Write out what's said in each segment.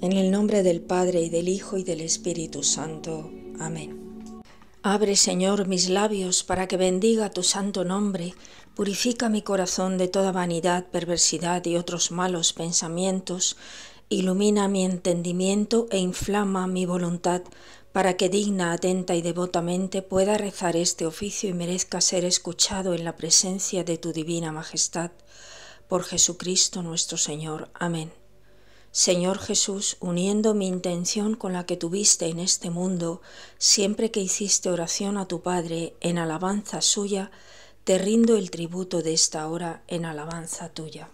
En el nombre del Padre, y del Hijo, y del Espíritu Santo. Amén. Abre, Señor, mis labios para que bendiga tu santo nombre. Purifica mi corazón de toda vanidad, perversidad y otros malos pensamientos. Ilumina mi entendimiento e inflama mi voluntad, para que digna, atenta y devotamente pueda rezar este oficio y merezca ser escuchado en la presencia de tu divina majestad. Por Jesucristo nuestro Señor. Amén. Señor Jesús, uniendo mi intención con la que tuviste en este mundo, siempre que hiciste oración a tu Padre en alabanza suya, te rindo el tributo de esta hora en alabanza tuya.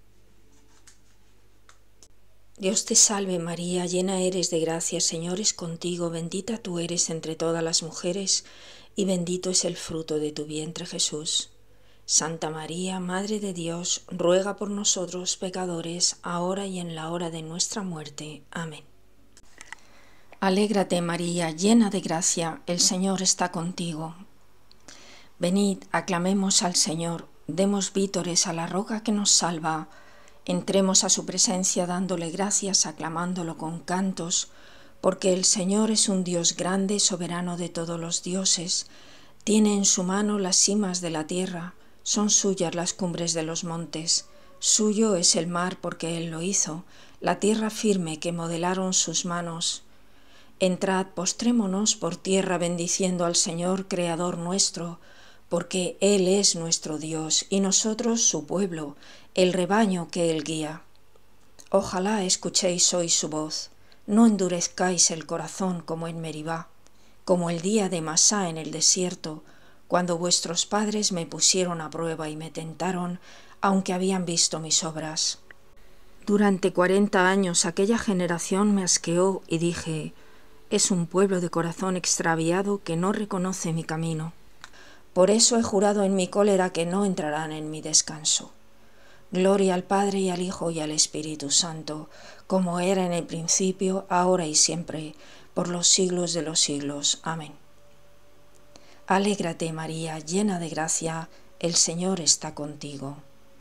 Dios te salve María, llena eres de gracia, Señor es contigo, bendita tú eres entre todas las mujeres, y bendito es el fruto de tu vientre Jesús. Santa María, Madre de Dios, ruega por nosotros pecadores, ahora y en la hora de nuestra muerte. Amén. Alégrate María, llena de gracia, el Señor está contigo. Venid, aclamemos al Señor, demos vítores a la roca que nos salva. Entremos a su presencia dándole gracias, aclamándolo con cantos, porque el Señor es un Dios grande, soberano de todos los dioses. Tiene en su mano las cimas de la tierra, son suyas las cumbres de los montes. Suyo es el mar porque Él lo hizo, la tierra firme que modelaron sus manos. Entrad, postrémonos por tierra bendiciendo al Señor, Creador nuestro, porque Él es nuestro Dios y nosotros su pueblo, el rebaño que Él guía. Ojalá escuchéis hoy su voz, no endurezcáis el corazón como en Meribá, como el día de Masá en el desierto, cuando vuestros padres me pusieron a prueba y me tentaron, aunque habían visto mis obras. Durante 40 años aquella generación me asqueó y dije, es un pueblo de corazón extraviado que no reconoce mi camino. Por eso he jurado en mi cólera que no entrarán en mi descanso. Gloria al Padre y al Hijo y al Espíritu Santo, como era en el principio, ahora y siempre, por los siglos de los siglos. Amén. Alégrate María, llena de gracia, el Señor está contigo.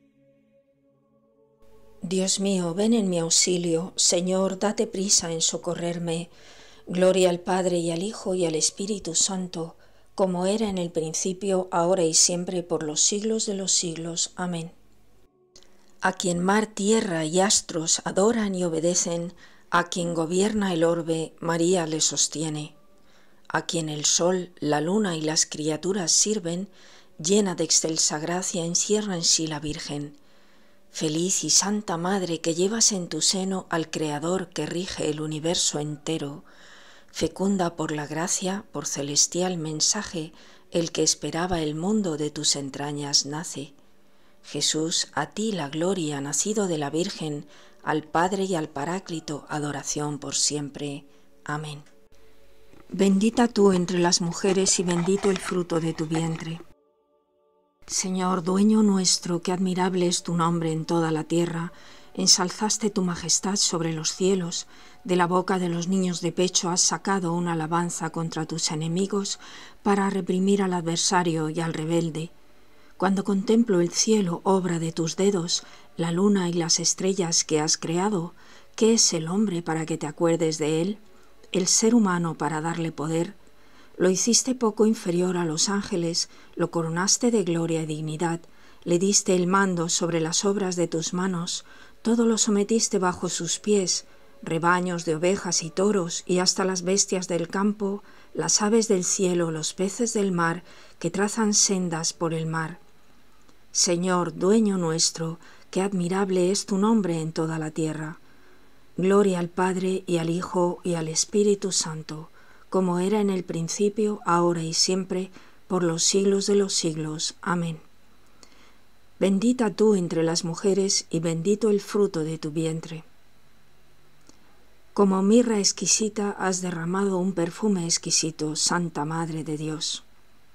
Dios mío, ven en mi auxilio, Señor, date prisa en socorrerme. Gloria al Padre y al Hijo y al Espíritu Santo, como era en el principio, ahora y siempre, por los siglos de los siglos. Amén. A quien mar, tierra y astros adoran y obedecen, a quien gobierna el orbe, María le sostiene. A quien el sol, la luna y las criaturas sirven, llena de excelsa gracia encierra en sí la Virgen. Feliz y santa Madre que llevas en tu seno al Creador que rige el universo entero, fecunda por la gracia, por celestial mensaje, el que esperaba el mundo de tus entrañas nace. Jesús, a ti la gloria, nacido de la Virgen, al Padre y al Paráclito, adoración por siempre. Amén. Bendita tú entre las mujeres y bendito el fruto de tu vientre. Señor, dueño nuestro, qué admirable es tu nombre en toda la tierra. Ensalzaste tu majestad sobre los cielos. De la boca de los niños de pecho has sacado una alabanza contra tus enemigos para reprimir al adversario y al rebelde. Cuando contemplo el cielo, obra de tus dedos, la luna y las estrellas que has creado, ¿qué es el hombre para que te acuerdes de él? El ser humano para darle poder. Lo hiciste poco inferior a los ángeles, lo coronaste de gloria y dignidad, le diste el mando sobre las obras de tus manos, todo lo sometiste bajo sus pies, rebaños de ovejas y toros, y hasta las bestias del campo, las aves del cielo, los peces del mar, que trazan sendas por el mar. Señor, dueño nuestro, qué admirable es tu nombre en toda la tierra. Gloria al Padre y al Hijo y al Espíritu Santo, como era en el principio, ahora y siempre, por los siglos de los siglos. Amén. Bendita tú entre las mujeres y bendito el fruto de tu vientre. Como mirra exquisita has derramado un perfume exquisito, Santa Madre de Dios.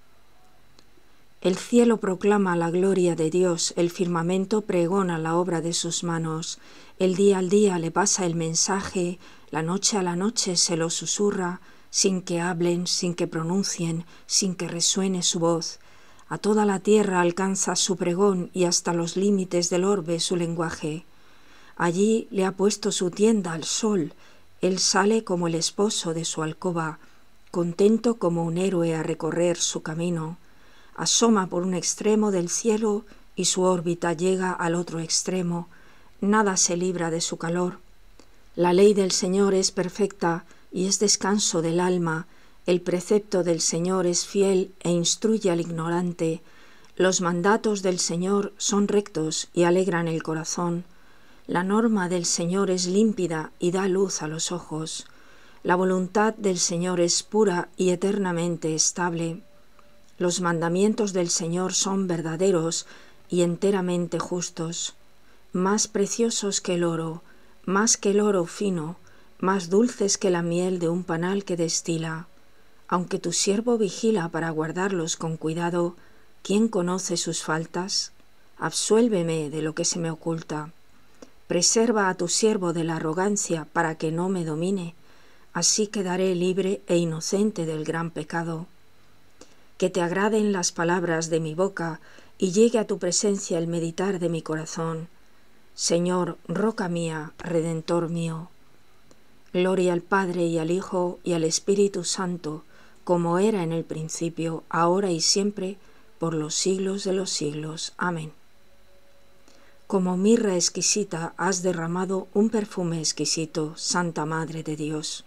El cielo proclama la gloria de Dios, el firmamento pregona la obra de sus manos, el día al día le pasa el mensaje, la noche a la noche se lo susurra, sin que hablen, sin que pronuncien, sin que resuene su voz. A toda la tierra alcanza su pregón y hasta los límites del orbe su lenguaje. Allí le ha puesto su tienda al sol, Él sale como el esposo de su alcoba, contento como un héroe a recorrer su camino. Asoma por un extremo del cielo y su órbita llega al otro extremo. Nada se libra de su calor. La ley del Señor es perfecta y es descanso del alma. El precepto del Señor es fiel e instruye al ignorante. Los mandatos del Señor son rectos y alegran el corazón. La norma del Señor es límpida y da luz a los ojos. La voluntad del Señor es pura y eternamente estable. Los mandamientos del Señor son verdaderos y enteramente justos, más preciosos que el oro, más que el oro fino, más dulces que la miel de un panal que destila. Aunque tu siervo vigila para guardarlos con cuidado, ¿quién conoce sus faltas? Absuélveme de lo que se me oculta. Preserva a tu siervo de la arrogancia para que no me domine, así quedaré libre e inocente del gran pecado. Que te agraden las palabras de mi boca y llegue a tu presencia el meditar de mi corazón. Señor, roca mía, Redentor mío. Gloria al Padre y al Hijo y al Espíritu Santo, como era en el principio, ahora y siempre, por los siglos de los siglos. Amén. Como mirra exquisita has derramado un perfume exquisito, Santa Madre de Dios.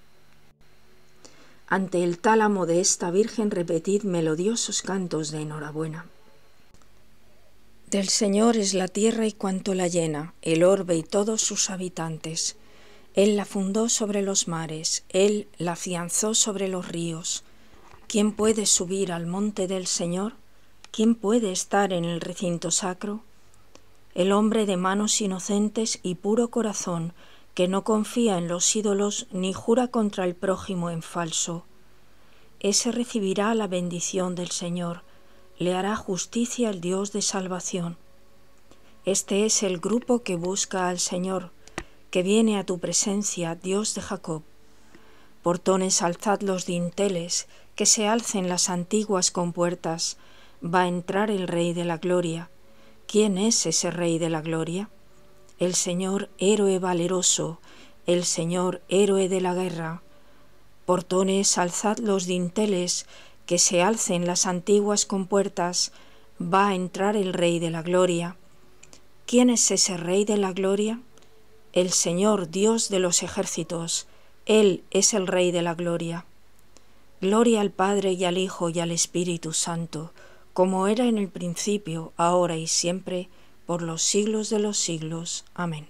Ante el tálamo de esta Virgen repetid melodiosos cantos de enhorabuena. Del Señor es la tierra y cuanto la llena, el orbe y todos sus habitantes. Él la fundó sobre los mares, Él la afianzó sobre los ríos. ¿Quién puede subir al monte del Señor? ¿Quién puede estar en el recinto sacro? El hombre de manos inocentes y puro corazón, que no confía en los ídolos ni jura contra el prójimo en falso. Ese recibirá la bendición del Señor, le hará justicia el Dios de salvación. Este es el grupo que busca al Señor, que viene a tu presencia, Dios de Jacob. Portones, alzad los dinteles, que se alcen las antiguas compuertas, va a entrar el Rey de la Gloria. ¿Quién es ese Rey de la Gloria? El Señor héroe valeroso, el Señor héroe de la guerra. Portones, alzad los dinteles, que se alcen las antiguas compuertas, va a entrar el Rey de la Gloria. ¿Quién es ese Rey de la Gloria? El Señor Dios de los ejércitos, Él es el Rey de la Gloria. Gloria al Padre y al Hijo y al Espíritu Santo, como era en el principio, ahora y siempre, por los siglos de los siglos. Amén.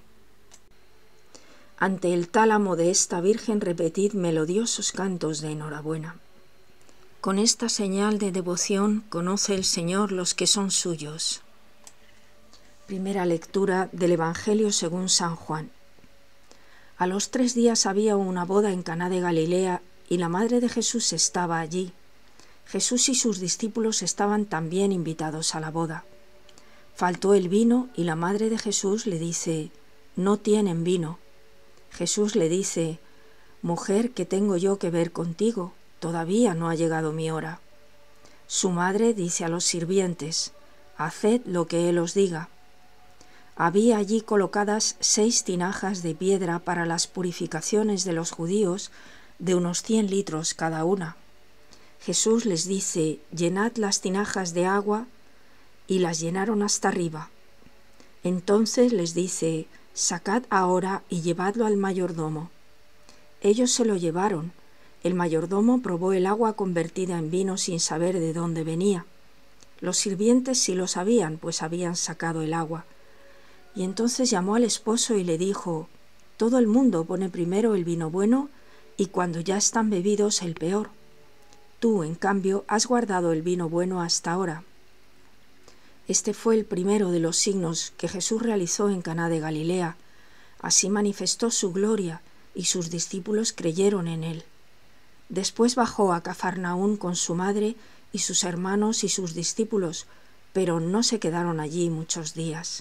Ante el tálamo de esta Virgen repetid melodiosos cantos de enhorabuena. Con esta señal de devoción conoce el Señor los que son suyos. Primera lectura del Evangelio según San Juan. A los 3 días había una boda en Caná de Galilea y la madre de Jesús estaba allí. Jesús y sus discípulos estaban también invitados a la boda. Faltó el vino y la madre de Jesús le dice: «No tienen vino». Jesús le dice: «Mujer, ¿qué tengo yo que ver contigo? Todavía no ha llegado mi hora». Su madre dice a los sirvientes: «Haced lo que él os diga». Había allí colocadas 6 tinajas de piedra para las purificaciones de los judíos, de unos 100 litros cada una. Jesús les dice: «Llenad las tinajas de agua», y las llenaron hasta arriba. Entonces les dice: «Sacad ahora y llevadlo al mayordomo». Ellos se lo llevaron. El mayordomo probó el agua convertida en vino sin saber de dónde venía. Los sirvientes sí lo sabían, pues habían sacado el agua. Y entonces llamó al esposo y le dijo: «Todo el mundo pone primero el vino bueno y cuando ya están bebidos el peor. Tú, en cambio, has guardado el vino bueno hasta ahora». Este fue el primero de los signos que Jesús realizó en Caná de Galilea. Así manifestó su gloria y sus discípulos creyeron en él. Después bajó a Cafarnaún con su madre y sus hermanos y sus discípulos, pero no se quedaron allí muchos días.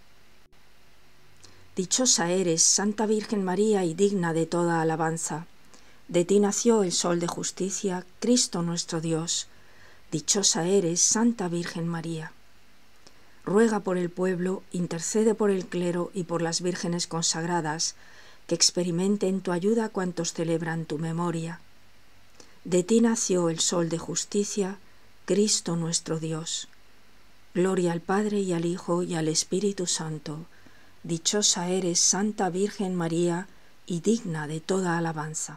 Dichosa eres, Santa Virgen María, y digna de toda alabanza. De ti nació el Sol de Justicia, Cristo nuestro Dios. Dichosa eres, Santa Virgen María. Ruega por el pueblo, intercede por el clero y por las vírgenes consagradas, que experimenten tu ayuda cuantos celebran tu memoria. De ti nació el Sol de justicia, Cristo nuestro Dios. Gloria al Padre y al Hijo y al Espíritu Santo. Dichosa eres, Santa Virgen María, y digna de toda alabanza.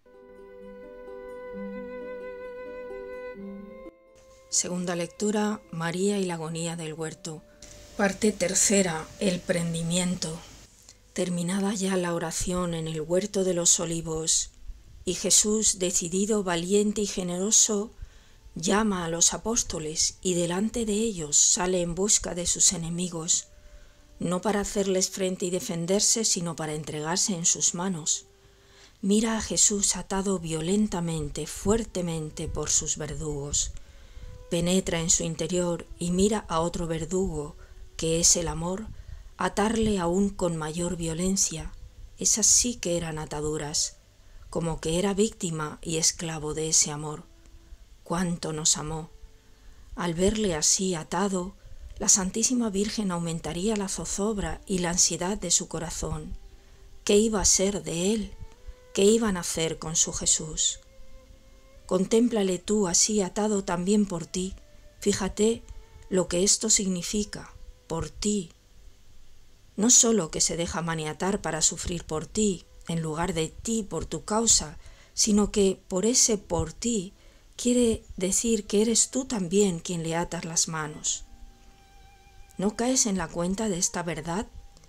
Segunda lectura, María y la agonía del huerto. Parte tercera, el prendimiento. Terminada ya la oración en el huerto de los olivos, y Jesús, decidido, valiente y generoso, llama a los apóstoles y delante de ellos sale en busca de sus enemigos, no para hacerles frente y defenderse, sino para entregarse en sus manos. Mira a Jesús atado violentamente, fuertemente por sus verdugos. Penetra en su interior y mira a otro verdugo, que es el amor, atarle aún con mayor violencia. Esas sí que eran ataduras, como que era víctima y esclavo de ese amor. ¡Cuánto nos amó! Al verle así atado, la Santísima Virgen aumentaría la zozobra y la ansiedad de su corazón. ¿Qué iba a ser de él? ¿Qué iban a hacer con su Jesús? Contémplale tú así atado también por ti. Fíjate lo que esto significa, por ti. No sólo que se deja maniatar para sufrir por ti, en lugar de ti, por tu causa, sino que por ese por ti quiere decir que eres tú también quien le atas las manos. ¿No caes en la cuenta de esta verdad?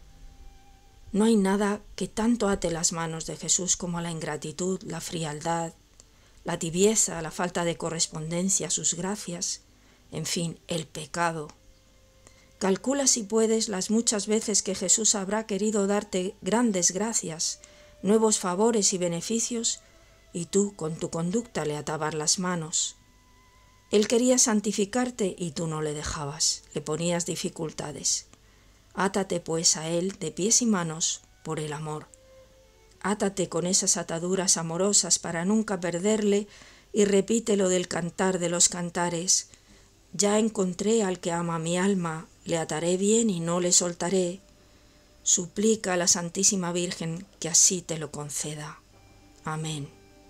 No hay nada que tanto ate las manos de Jesús como la ingratitud, la frialdad, la tibieza, la falta de correspondencia a sus gracias, en fin, el pecado. Calcula si puedes las muchas veces que Jesús habrá querido darte grandes gracias, nuevos favores y beneficios, y tú con tu conducta le atabas las manos. Él quería santificarte y tú no le dejabas, le ponías dificultades. Átate pues a Él de pies y manos por el amor. Átate con esas ataduras amorosas para nunca perderle y repite lo del cantar de los cantares. Ya encontré al que ama mi alma, le ataré bien y no le soltaré. Suplica a la Santísima Virgen que así te lo conceda. Amén.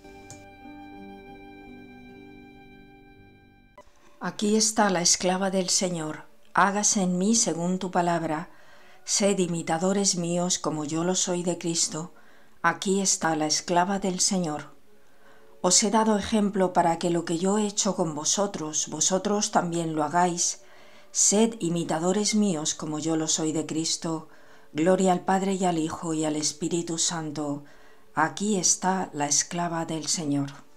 Aquí está la esclava del Señor, hágase en mí según tu palabra. Sed imitadores míos como yo lo soy de Cristo. Aquí está la esclava del Señor. Os he dado ejemplo para que lo que yo he hecho con vosotros, vosotros también lo hagáis. Sed imitadores míos como yo lo soy de Cristo. Gloria al Padre y al Hijo y al Espíritu Santo. Aquí está la esclava del Señor.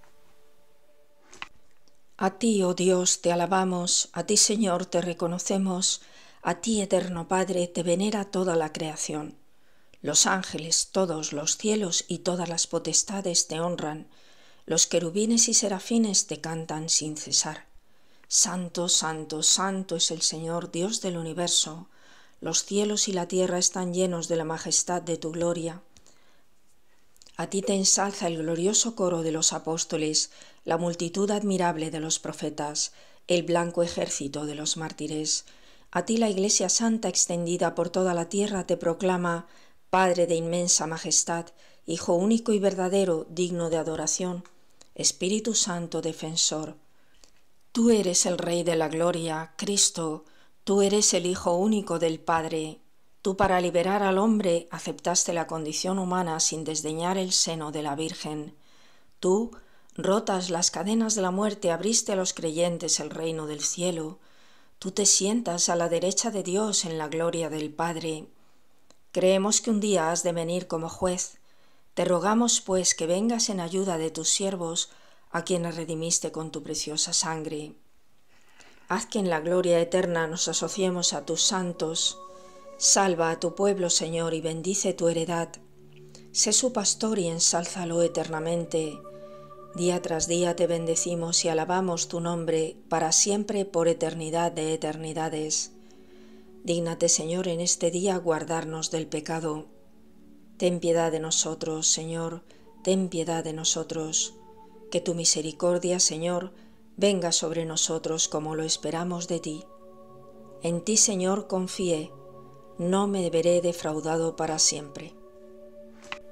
A ti, oh Dios, te alabamos, a ti, Señor, te reconocemos, a ti, eterno Padre, te venera toda la creación. Los ángeles, todos los cielos y todas las potestades te honran, los querubines y serafines te cantan sin cesar. Santo, santo, santo es el Señor, Dios del universo, los cielos y la tierra están llenos de la majestad de tu gloria. A ti te ensalza el glorioso coro de los apóstoles, la multitud admirable de los profetas, el blanco ejército de los mártires. A ti la Iglesia Santa extendida por toda la tierra te proclama, Padre de inmensa majestad, Hijo único y verdadero, digno de adoración, Espíritu Santo defensor. Tú eres el Rey de la gloria, Cristo, tú eres el Hijo único del Padre. Tú para liberar al hombre aceptaste la condición humana sin desdeñar el seno de la Virgen. Tú, rotas las cadenas de la muerte, abriste a los creyentes el reino del cielo. Tú te sientas a la derecha de Dios en la gloria del Padre. Creemos que un día has de venir como juez. Te rogamos, pues, que vengas en ayuda de tus siervos, a quienes redimiste con tu preciosa sangre. Haz que en la gloria eterna nos asociemos a tus santos. Salva a tu pueblo, Señor, y bendice tu heredad. Sé su pastor y ensálzalo eternamente. Día tras día te bendecimos y alabamos tu nombre, para siempre por eternidad de eternidades. Dígnate, Señor, en este día guardarnos del pecado. Ten piedad de nosotros, Señor, ten piedad de nosotros. Que tu misericordia, Señor, venga sobre nosotros como lo esperamos de ti. En ti, Señor, confié. No me veré defraudado para siempre.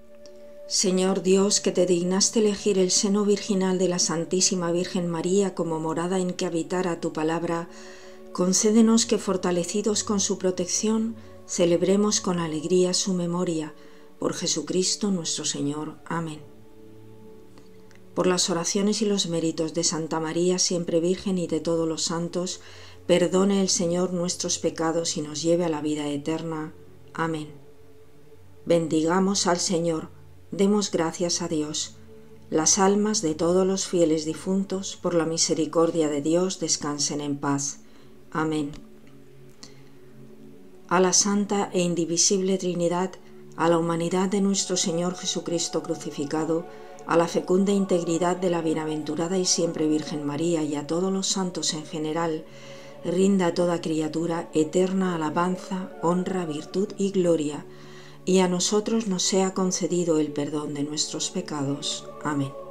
Señor Dios, que te dignaste elegir el seno virginal de la Santísima Virgen María como morada en que habitara tu palabra, concédenos que, fortalecidos con su protección, celebremos con alegría su memoria. Por Jesucristo nuestro Señor. Amén. Por las oraciones y los méritos de Santa María, siempre Virgen, y de todos los santos, perdone el Señor nuestros pecados y nos lleve a la vida eterna. Amén. Bendigamos al Señor, demos gracias a Dios. Las almas de todos los fieles difuntos, por la misericordia de Dios, descansen en paz. Amén. A la Santa e Indivisible Trinidad, a la humanidad de nuestro Señor Jesucristo crucificado, a la fecunda integridad de la bienaventurada y siempre Virgen María y a todos los santos en general, rinda a toda criatura eterna alabanza, honra, virtud y gloria, y a nosotros nos sea concedido el perdón de nuestros pecados. Amén.